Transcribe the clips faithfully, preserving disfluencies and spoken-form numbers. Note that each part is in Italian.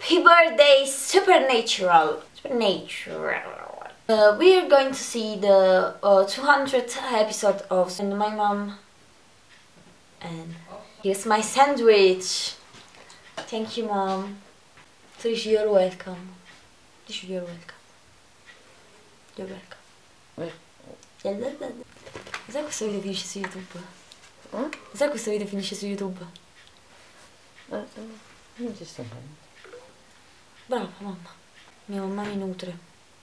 Happy birthday, Supernatural. Supernatural. Uh, we are going to see the uh, two hundredth episode of and my mom. And here's my sandwich. Thank you, mom. Trish, you're welcome. Trish, you're welcome. You're welcome. Sai questo video finisce su YouTube? Eh? Sai questo video finisce su YouTube? Eh, eh, non ci sto bene. Brava mamma. Mia mamma mi nutre.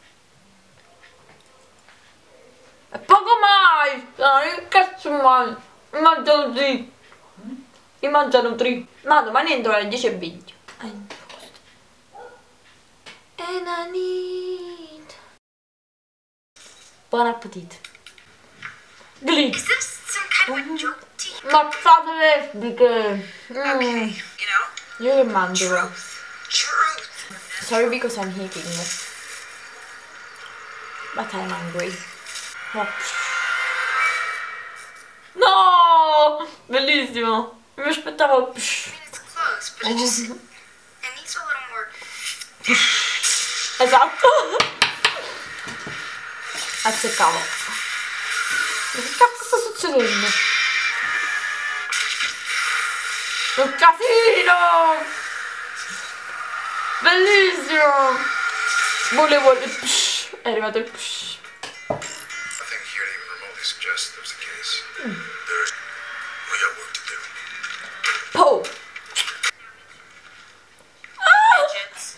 E poco mai! Dai, che cazzo mai? Mi mangiano così. Mi mangiano tre. Ma domani entro alle dieci e venti. And I need... Buon appetito. Gli. Is this some kind of a joke to you? Mazzate lesbiche. Mm. Okay, you know? Io che mangio. Truth. Truth. Sorry because I'm eating. But I'm hungry. Oh. No! Bellissimo! Mi aspettavo. I mean, it's close, but it just... It needs a little more... Esatto! Azzeccavo. Ma che cazzo sta succedendo? Un casino! Bellissimo! Volevo il psh. È arrivato il psh. Nothing here to even remotely suggest there's a case. Mm. There's... We got work to do. Po! Midgets.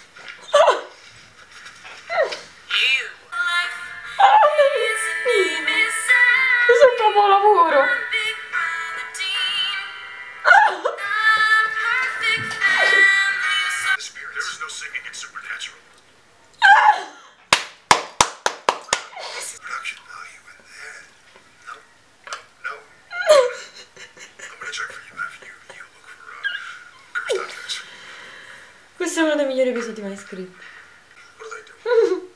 You. Questo è un capolavoro! The spirit. There is no singing in Supernatural. Production value in there. No, no, no. I'm gonna check for you after you, you look for uh, cursed objects. Questo è uno dei migliori episodi mai scritti. What do they do?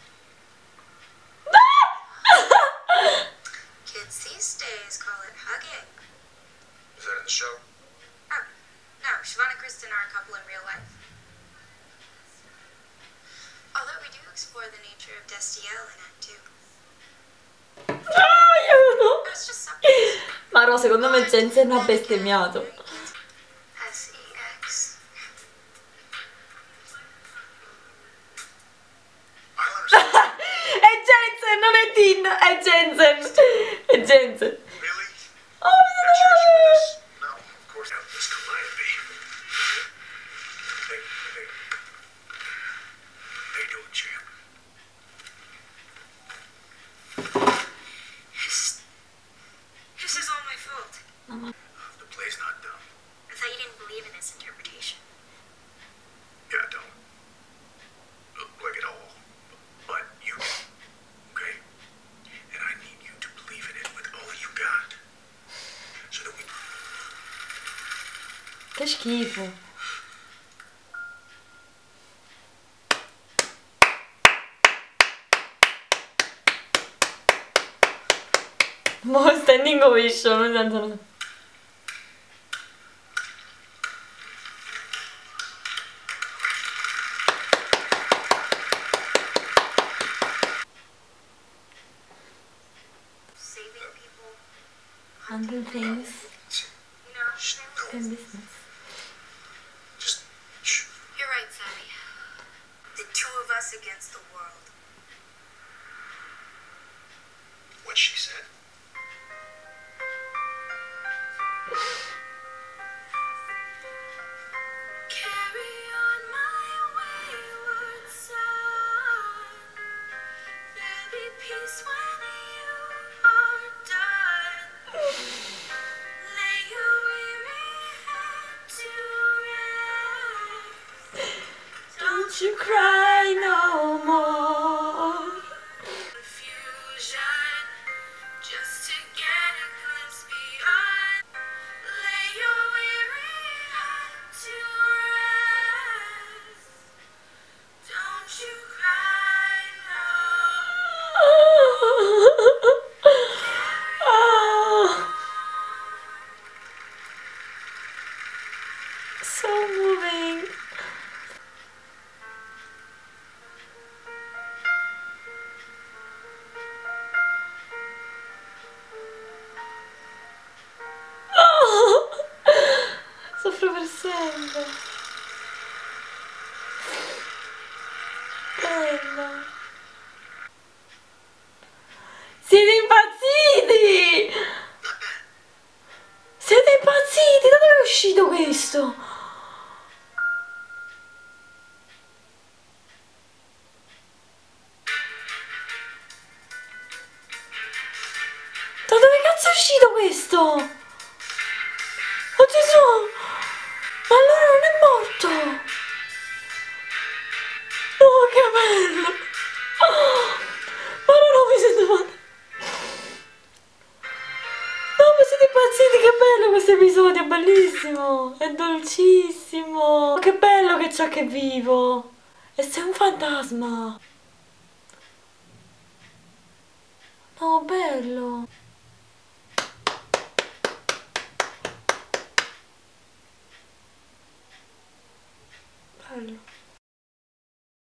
Kids these days call it hugging. Is that in the show? Oh, no, Siobhan and Kristen are a couple in real life. Although we do explore the nature of Destiel in Act two. Aiuto! It was just something. Ma no, secondo me Jensen ha bestemmiato. S E X. I don't understand. È Jensen, non è Tin, è Jensen. È Jensen. Really? Oh, They're charging you with this? No, of course not. This calliope. Hey, hey. How you doing, champ? This, this is all my fault. The play's not done. I thought you didn't believe in this interpretation. Yeah, I don't. Look like it all. But you do. Okay? And I need you to believe in it with all you got. So that we... Che schifo. Mo standing ovation, senza... Saving people, Hundred things you know, in business. Just... Shh. you're right, Sammy. The two of us against the world. What she said. Carry on my wayward son. There'll be peace when you are done. Lay your weary head to rest. Don't you cry no more. Confusion, just to get a glimpse beyond. Lay your weary head to rest. Don't you cry no. Oh. So moving. sempre. Bella. Siete impazziti! Siete impazziti! Da dove è uscito questo? Da dove cazzo è uscito questo? Oh Gesù! Ma allora non è morto! Oh che bello! Oh, ma non mi sento male! No, ma siete impazziti, che bello questo episodio, è bellissimo, è dolcissimo. Che bello che c'è che è vivo. E sei un fantasma. No, bello. Bello.